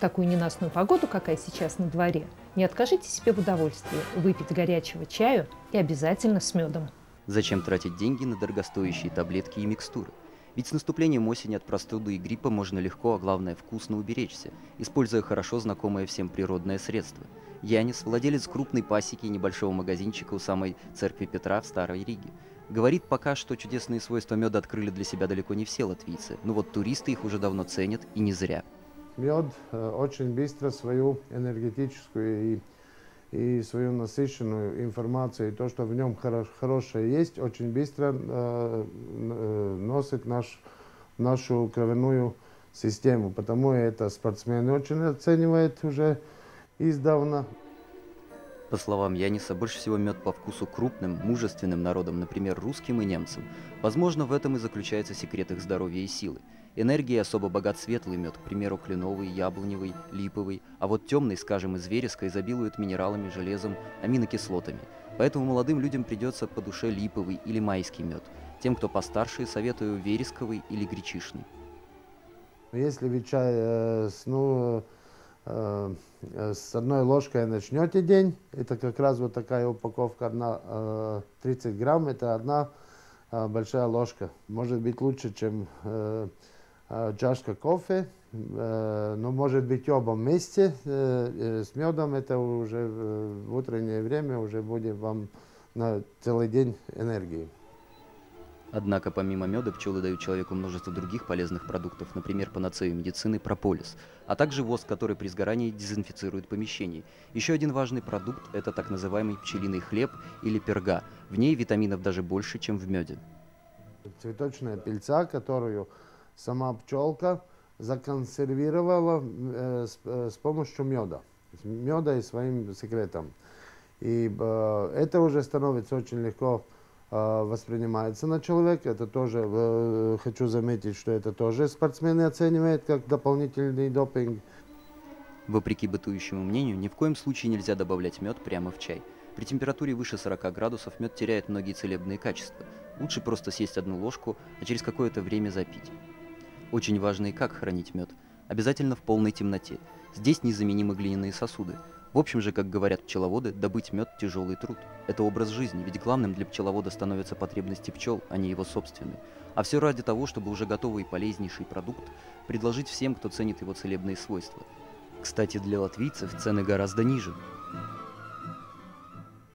такую ненастную погоду, какая сейчас на дворе, не откажите себе в удовольствии выпить горячего чаю и обязательно с медом. Зачем тратить деньги на дорогостоящие таблетки и микстуры? Ведь с наступлением осени от простуды и гриппа можно легко, а главное вкусно уберечься, используя хорошо знакомое всем природное средство. Янис, владелец крупной пасеки и небольшого магазинчика у самой церкви Петра в Старой Риге, говорит пока, что чудесные свойства меда открыли для себя далеко не все латвийцы, но вот туристы их уже давно ценят и не зря. Мед очень быстро свою энергетическую и свою насыщенную информацию, и то, что в нем хорошее есть, очень быстро носит нашу кровяную систему. Потому это спортсмены очень оценивают уже издавна. По словам Яниса, больше всего мед по вкусу крупным, мужественным народам, например, русским и немцам. Возможно, в этом и заключается секрет их здоровья и силы. Энергией особо богат светлый мед, к примеру, кленовый, яблоневый, липовый, а вот темный, скажем, из вереска, изобилует минералами, железом, аминокислотами. Поэтому молодым людям придется по душе липовый или майский мед. Тем, кто постарше, советую вересковый или гречишный. Если вы чай с одной ложкой начнете день, это как раз вот такая упаковка, 30 грамм, это одна большая ложка. Может быть лучше, чем чашка кофе, но может быть оба вместе с медом, это уже в утреннее время уже будет вам на целый день энергии. Однако помимо меда пчелы дают человеку множество других полезных продуктов, например, панацею медицины прополис, а также воск, который при сгорании дезинфицирует помещение. Еще один важный продукт – это так называемый пчелиный хлеб или перга. В ней витаминов даже больше, чем в меде. Цветочная пыльца, которую сама пчелка законсервировала с помощью меда. Меда и своим секретом. И это уже становится очень легко воспринимается на человека. Это тоже, хочу заметить, что это тоже спортсмены оценивают как дополнительный допинг. Вопреки бытующему мнению, ни в коем случае нельзя добавлять мед прямо в чай. При температуре выше 40 градусов мед теряет многие целебные качества. Лучше просто съесть одну ложку, а через какое-то время запить. Очень важно и как хранить мед. Обязательно в полной темноте. Здесь незаменимы глиняные сосуды. В общем же, как говорят пчеловоды, добыть мед – тяжелый труд. Это образ жизни, ведь главным для пчеловода становятся потребности пчел, а не его собственные. А все ради того, чтобы уже готовый и полезнейший продукт предложить всем, кто ценит его целебные свойства. Кстати, для латвийцев цены гораздо ниже.